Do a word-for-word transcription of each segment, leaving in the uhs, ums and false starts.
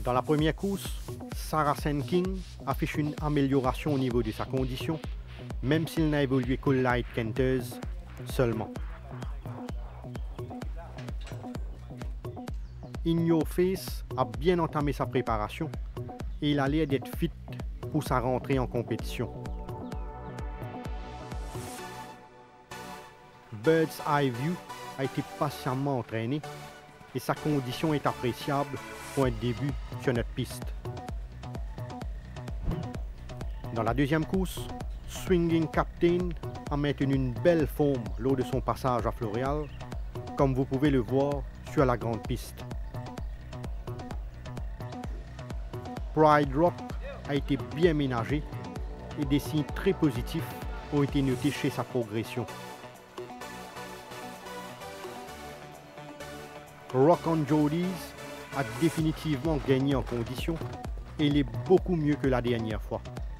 Dans la première course, Saracen King affiche une amélioration au niveau de sa condition, même s'il n'a évolué qu'au Light Kenters seulement. In Your Face a bien entamé sa préparation et il a l'air d'être fit pour sa rentrée en compétition. Bird's Eye View a été patiemment entraîné et sa condition est appréciable pour un début sur notre piste. Dans la deuxième course, Swinging Captain a maintenu une belle forme lors de son passage à Floréal, comme vous pouvez le voir sur la grande piste. Pride Rock a été bien ménagé et des signes très positifs ont été notés chez sa progression. Rock on Jollies a définitivement gagné en condition et il est beaucoup mieux que la dernière fois.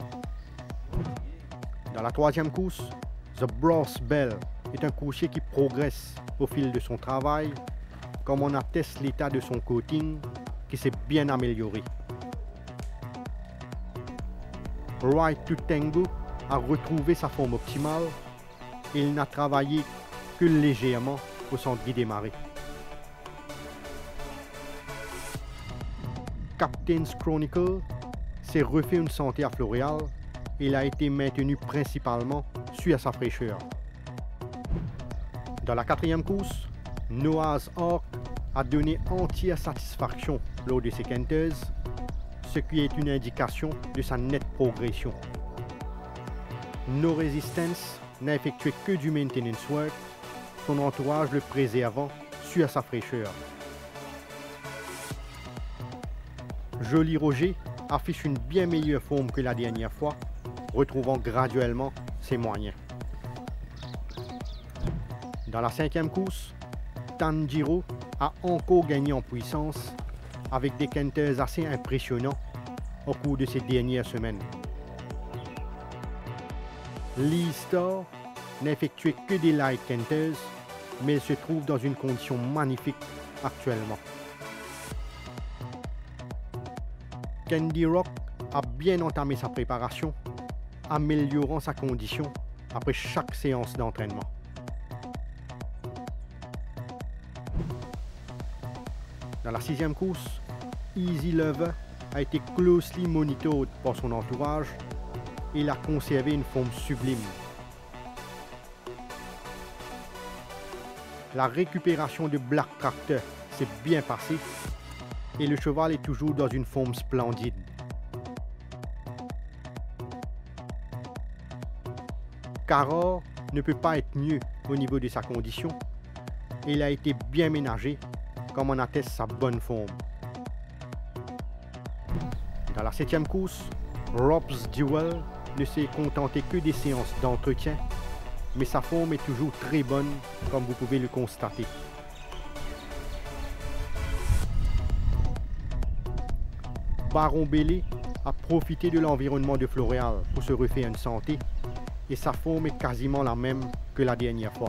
Dans la troisième course, The Brass Bell est un coursier qui progresse au fil de son travail, comme on atteste l'état de son coating qui s'est bien amélioré. Right to Tango a retrouvé sa forme optimale et il n'a travaillé que légèrement au centre des marées. Captain's Chronicle s'est refait une santé à Floréal et il a été maintenu principalement sur sa fraîcheur. Dans la quatrième course, Noah's Ark a donné entière satisfaction lors de ses Kenters, ce qui est une indication de sa nette progression. No Resistance n'a effectué que du maintenance work, son entourage le préservant sur sa fraîcheur. Jolly Roger affiche une bien meilleure forme que la dernière fois, retrouvant graduellement ses moyens. Dans la cinquième course, Tanjiro a encore gagné en puissance avec des Kenters assez impressionnants au cours de ces dernières semaines. Lee Star n'a effectué que des Light Kenters, mais elle se trouve dans une condition magnifique actuellement. Candy Rock a bien entamé sa préparation, améliorant sa condition après chaque séance d'entraînement. Dans la sixième course, Easy Lover a été closely monitored par son entourage et il a conservé une forme sublime. La récupération de Black Tractor s'est bien passée et le cheval est toujours dans une forme splendide. Caror ne peut pas être mieux au niveau de sa condition et il a été bien ménagé, comme en atteste sa bonne forme. Dans la septième course, Rob's Duel ne s'est contenté que des séances d'entretien, mais sa forme est toujours très bonne, comme vous pouvez le constater. Baron Bélé a profité de l'environnement de Floréal pour se refaire une santé et sa forme est quasiment la même que la dernière fois.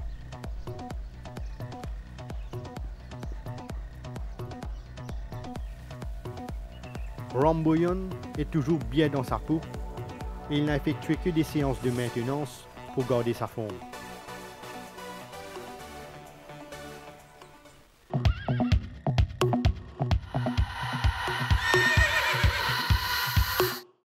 Ramboyon est toujours bien dans sa peau et il n'a effectué que des séances de maintenance pour garder sa forme.